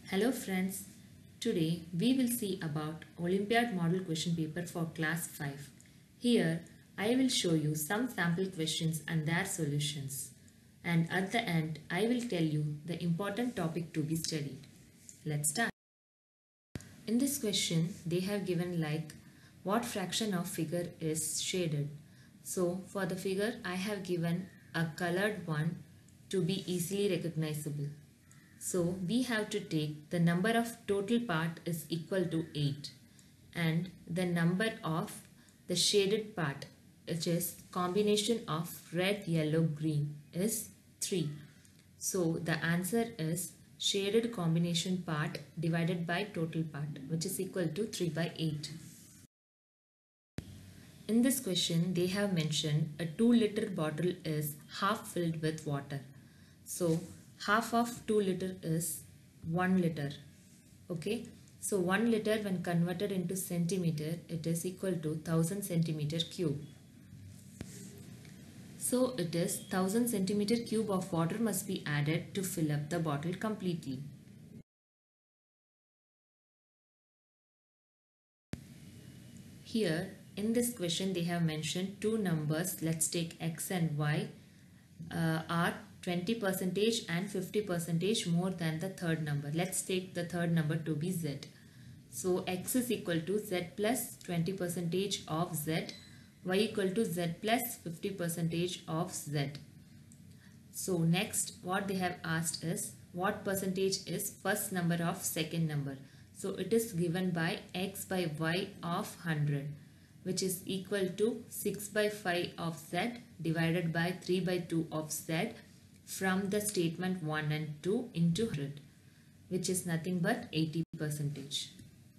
Hello friends, today we will see about Olympiad Model Question Paper for Class 5. Here I will show you some sample questions and their solutions. And at the end I will tell you the important topic to be studied. Let's start. In this question they have given like what fraction of figure is shaded. So for the figure I have given a colored one to be easily recognizable. So we have to take the number of total part is equal to 8 and the number of the shaded part, which is combination of red, yellow, green, is 3. So the answer is shaded combination part divided by total part, which is equal to 3 by 8. In this question they have mentioned a 2-liter bottle is half filled with water. So half of 2 liter is 1 liter. Okay. So 1 liter when converted into centimeter, it is equal to 1000 centimeter cube. So it is 1000 centimeter cube of water must be added to fill up the bottle completely. Here in this question they have mentioned two numbers. Let's take x and y are 20% and 50% more than the third number. Let's take the third number to be z. So x is equal to z plus 20% of z, y equal to z plus 50% of z. So next what they have asked is what percentage is first number of second number. So it is given by x by y of 100, which is equal to 6 by 5 of z divided by 3 by 2 of z from the statement 1 and 2 into 100, which is nothing but 80%.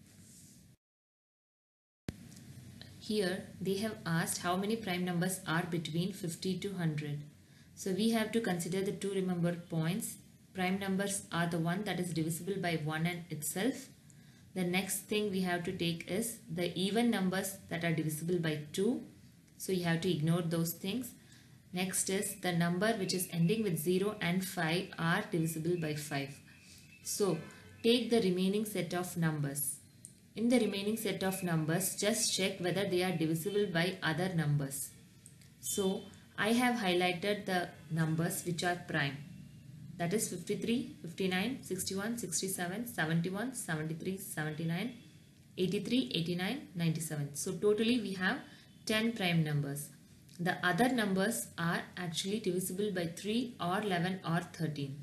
Here they have asked how many prime numbers are between 50 to 100. So we have to consider the two remembered points. Prime numbers are the one that is divisible by 1 and itself. The next thing we have to take is the even numbers that are divisible by 2. So you have to ignore those things. Next is the number which is ending with 0 and 5 are divisible by 5. So take the remaining set of numbers. In the remaining set of numbers, just check whether they are divisible by other numbers. So I have highlighted the numbers which are prime. That is 53, 59, 61, 67, 71, 73, 79, 83, 89, 97. So totally we have 10 prime numbers. The other numbers are actually divisible by 3 or 11 or 13.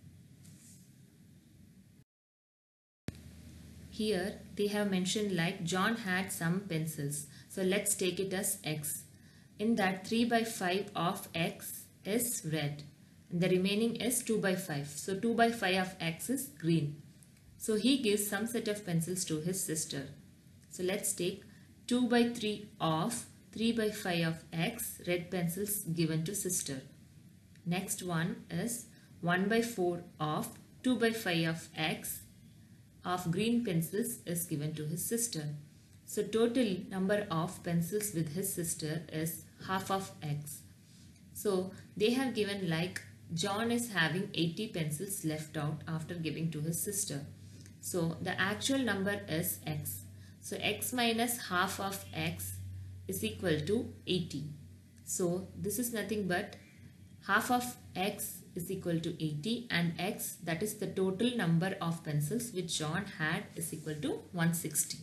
Here they have mentioned like John had some pencils. So let's take it as x. In that 3 by 5 of x is red. And the remaining is 2 by 5. So 2 by 5 of x is green. So he gives some set of pencils to his sister. So let's take 2 by 3 of 3 by 5 of x, red pencils given to sister. Next one is 1 by 4 of 2 by 5 of x of green pencils is given to his sister. So total number of pencils with his sister is half of x. So they have given like John is having 80 pencils left out after giving to his sister. So the actual number is x. So x minus half of x is equal to 80. So this is nothing but half of x is equal to 80 and x, that is the total number of pencils which John had, is equal to 160.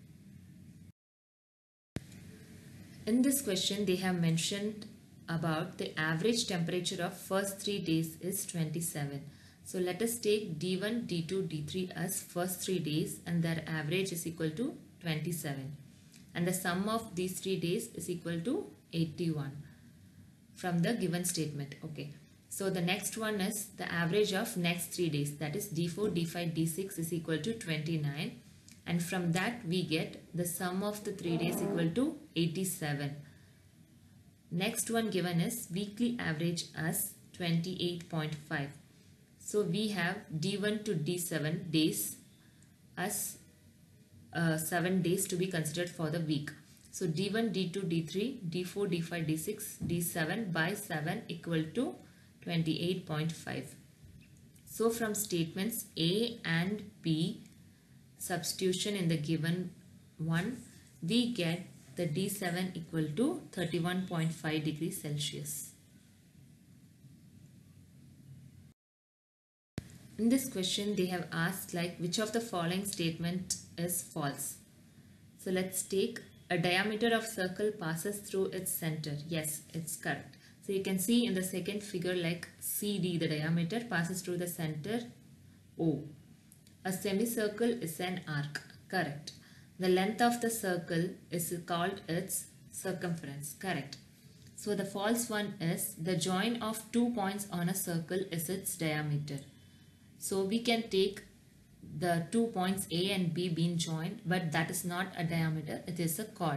In this question they have mentioned about the average temperature of first 3 days is 27. So let us take D1, D2, D3 as first 3 days and their average is equal to 27. And the sum of these 3 days is equal to 81 from the given statement. Okay. So the next one is the average of next 3 days, that is D4, D5, D6 is equal to 29. And from that we get the sum of the 3 days equal to 87. Next one given is weekly average as 28.5. So we have D1 to D7 days as 7 days to be considered for the week. So D1, D2, D3, D4, D5, D6, D7 by 7 equal to 28.5. So from statements A and B, substitution in the given one, we get the D7 equal to 31.5 degrees Celsius. In this question, they have asked like which of the following statement is false. So let's take a diameter of circle passes through its center. Yes, it's correct. So you can see in the second figure like CD, the diameter passes through the center O. A semicircle is an arc. Correct. The length of the circle is called its circumference. Correct. So the false one is the join of 2 points on a circle is its diameter. So we can take the 2 points A and B being joined, but that is not a diameter, it is a chord.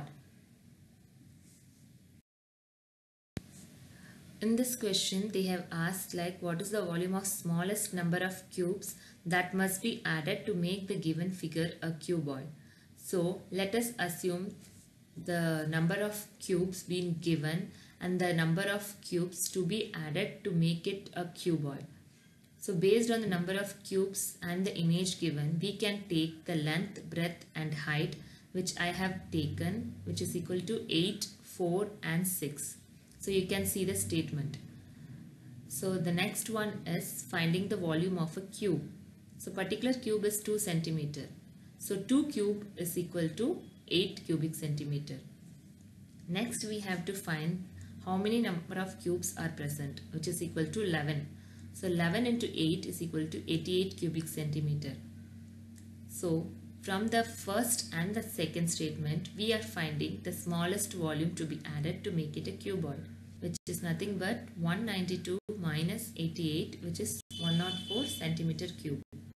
In this question, they have asked like what is the volume of smallest number of cubes that must be added to make the given figure a cuboid. So let us assume the number of cubes being given and the number of cubes to be added to make it a cuboid. So based on the number of cubes and the image given, we can take the length, breadth and height which I have taken, which is equal to 8, 4 and 6. So you can see the statement. So the next one is finding the volume of a cube. So particular cube is 2 centimeter. So 2 cube is equal to 8 cubic centimeter. Next we have to find how many number of cubes are present, which is equal to 11. So 11 into 8 is equal to 88 cubic centimeter. So from the first and the second statement, we are finding the smallest volume to be added to make it a cuboid, which is nothing but 192 minus 88, which is 104 centimeter cube.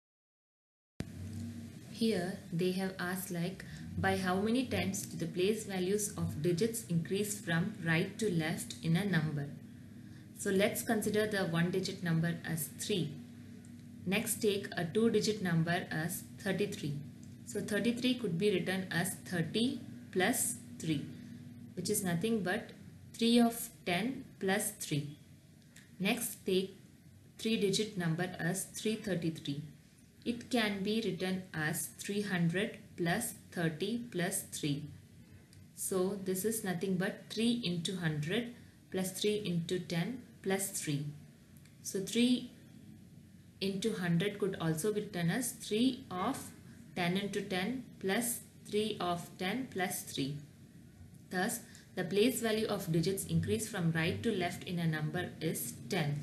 Here they have asked like by how many times do the place values of digits increase from right to left in a number. So let's consider the 1-digit number as 3. Next take a 2-digit number as 33. So 33 could be written as 30 plus 3, which is nothing but 3 of 10 plus 3. Next take 3-digit number as 333. It can be written as 300 plus 30 plus 3. So this is nothing but 3 into 100 plus 3 into 10 plus 3. So 3 into 100 could also be written as 3 of 10 into 10 plus 3 of 10 plus 3. Thus, the place value of digits increase from right to left in a number is 10.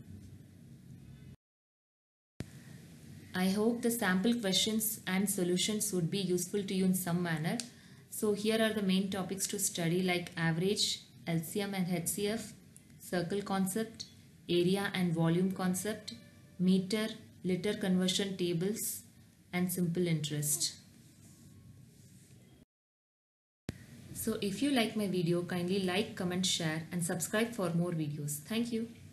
I hope the sample questions and solutions would be useful to you in some manner. So here are the main topics to study like average, LCM and HCF, circle concept, area and volume concept, meter, liter conversion tables and simple interest. So if you like my video, kindly like, comment, share and subscribe for more videos. Thank you.